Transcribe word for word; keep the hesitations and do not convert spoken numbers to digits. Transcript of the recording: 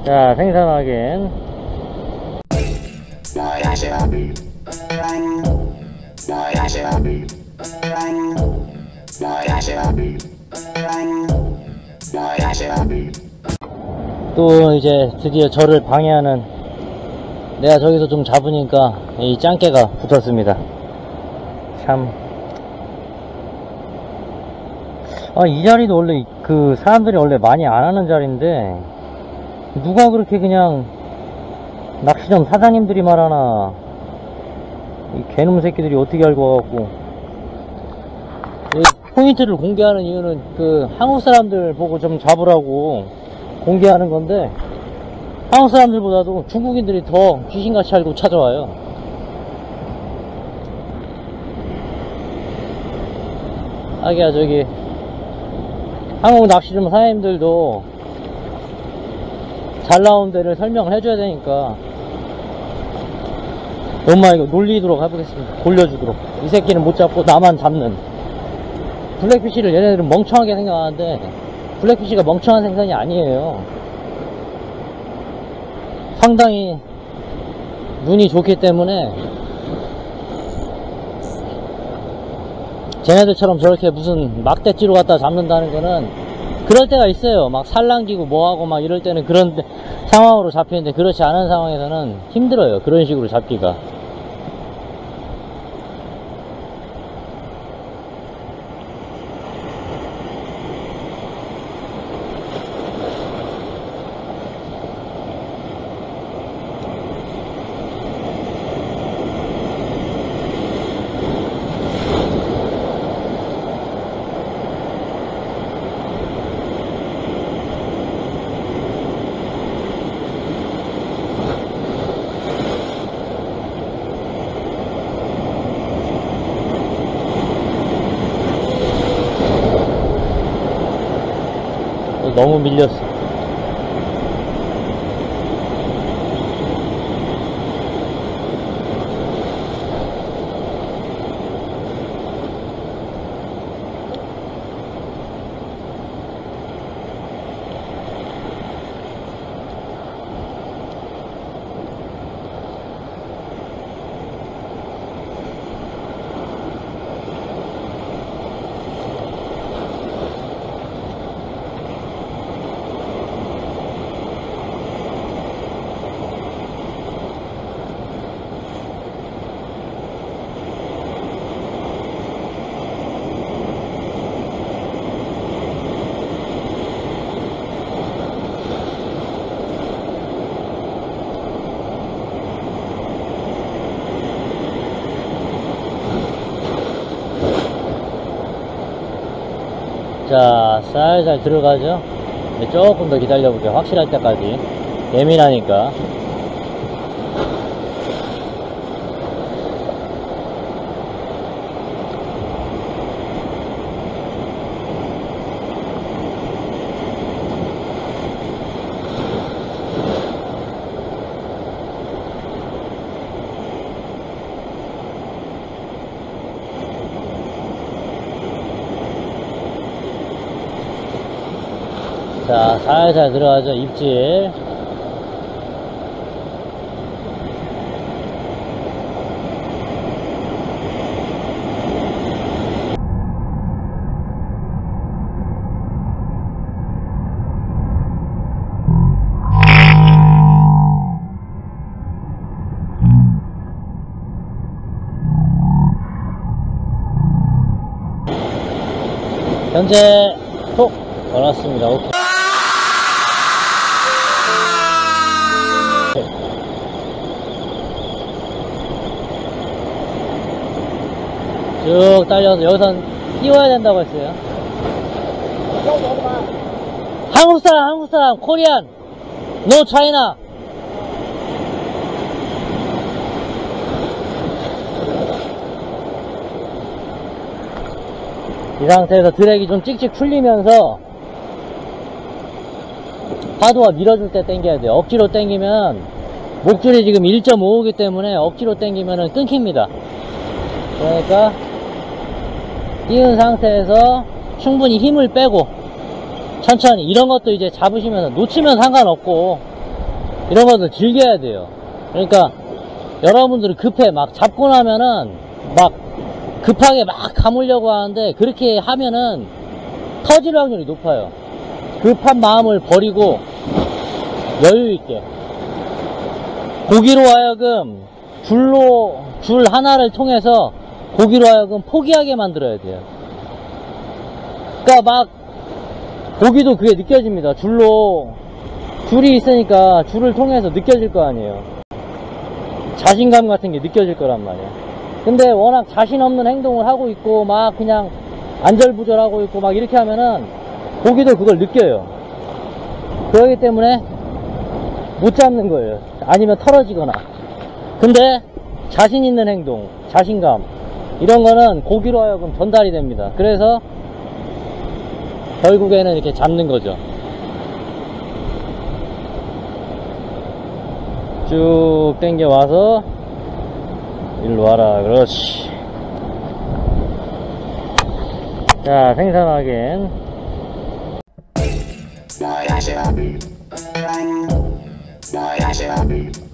자, 생선 확인. 또 이제 드디어 저를 방해하는, 내가 저기서 좀 잡으니까 이 짱깨가 붙었습니다. 참. 아, 이 자리도 원래 그 사람들이 원래 많이 안 하는 자리인데 누가 그렇게 그냥 낚시점 사장님들이 말하나, 이 개놈 새끼들이 어떻게 알고 와갖고. 포인트를 공개하는 이유는 그 한국 사람들 보고 좀 잡으라고 공개하는 건데, 한국 사람들보다도 중국인들이 더 귀신같이 알고 찾아와요. 하기야 저기 한국 낚시점 사장님들도 잘 나온 데를 설명을 해줘야 되니까 엄마 이거 놀리도록 해보겠습니다. 돌려주도록. 이 새끼는 못 잡고 나만 잡는. 블랙피쉬를 얘네들은 멍청하게 생각하는데 블랙피쉬가 멍청한 생선이 아니에요. 상당히 눈이 좋기 때문에 쟤네들처럼 저렇게 무슨 막대찌로 갖다 잡는다는 거는, 그럴 때가 있어요. 막 살랑기고 뭐하고 막 이럴 때는 그런 상황으로 잡히는데, 그렇지 않은 상황에서는 힘들어요. 그런 식으로 잡기가. 너무 밀렸어. 자, 살살 들어가죠. 조금 더 기다려 볼게요. 확실할 때까지. 예민하니까. 자, 살살 들어가죠. 입질. 현재 톡 걸었습니다. 오케이. 쭉 딸려서 여기선 띄워야 된다고 했어요. 한국 사람, 한국 사람, 코리안, 노 차이나. 이 상태에서 드랙이 좀 찍찍 풀리면서 파도가 밀어줄 때 당겨야 돼요. 억지로 당기면, 목줄이 지금 일 점 오이기 때문에 억지로 당기면 끊깁니다. 그러니까 띄운 상태에서 충분히 힘을 빼고 천천히, 이런 것도 이제 잡으시면서 놓치면 상관없고 이런 것들 즐겨야 돼요. 그러니까 여러분들이 급해 막 잡고 나면은 막 급하게 막 감으려고 하는데, 그렇게 하면은 터질 확률이 높아요. 급한 마음을 버리고 여유있게 고기로 하여금 줄로 줄 하나를 통해서 고기로 하여금 포기하게 만들어야 돼요. 그러니까 막 고기도 그게 느껴집니다. 줄로 줄이 있으니까 줄을 통해서 느껴질 거 아니에요. 자신감 같은 게 느껴질 거란 말이에요. 근데 워낙 자신 없는 행동을 하고 있고 막 그냥 안절부절하고 있고 막 이렇게 하면은 고기도 그걸 느껴요. 그러기 때문에 못 잡는 거예요. 아니면 털어지거나. 근데 자신 있는 행동, 자신감 이런 거는 고기로 하여금 전달이 됩니다. 그래서 결국에는 이렇게 잡는 거죠. 쭉 당겨 와서 일로 와라. 그렇지. 자, 생선 확인. 뭐야, 뭐야, 뭐야,